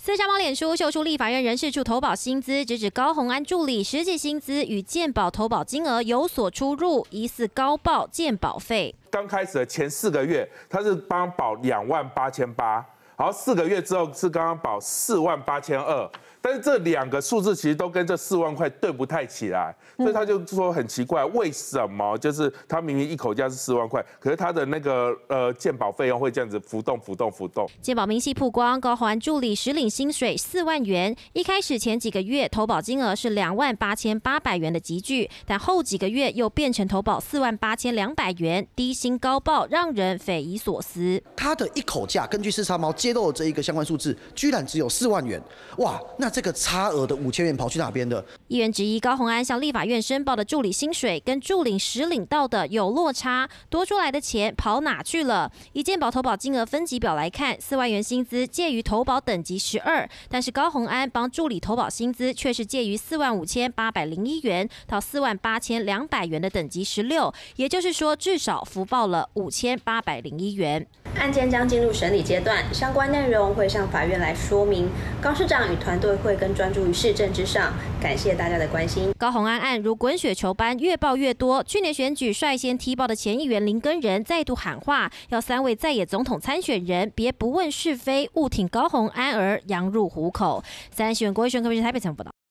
四沙猫脸书秀出立法院人事处投保薪资，直指高虹安助理实际薪资与健保投保金额有所出入，疑似高报健保费。 刚开始的前4个月，他是帮保28800，然后4个月之后是刚刚保48200。但是这2个数字其实都跟这4万块对不太起来，所以他就说很奇怪，为什么就是他明明一口价是4万块，可是他的那个健保费用会这样子浮动。 健保明细曝光，高虹安助理实领薪水4万元，一开始前几个月投保金额是28800元的集聚，但后几个月又变成投保48200元，低薪高报，让人匪夷所思。 他的一口价，根据四沙猫揭露的这一个相关数字，居然只有4万元，哇！那这个差额的5000元跑去哪边的？ 议员质疑高虹安向立法院申报的助理薪水跟助理实领到的有落差，多出来的钱跑哪去了？以健保投保金额分级表来看，4万元薪资介于投保等级12，但是高虹安帮助理投保薪资却是介于45801元到48200元的等级16，也就是说至少福报了5801元。 案件将进入审理阶段，相关内容会向法院来说明。高市长与团队会更专注于市政之上，感谢大家的关心。 高虹安案如滚雪球般越爆越多，去年选举率先踢爆的前议员林耕仁再度喊话，要3位在野总统参选人别不问是非，勿挺高虹安而羊入虎口。3立新闻郭奕瑄、柯佩台北采访报道。